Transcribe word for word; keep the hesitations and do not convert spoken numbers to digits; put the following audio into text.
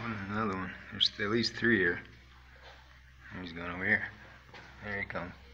one, another one. There's at least three here. He's going over here. There he comes.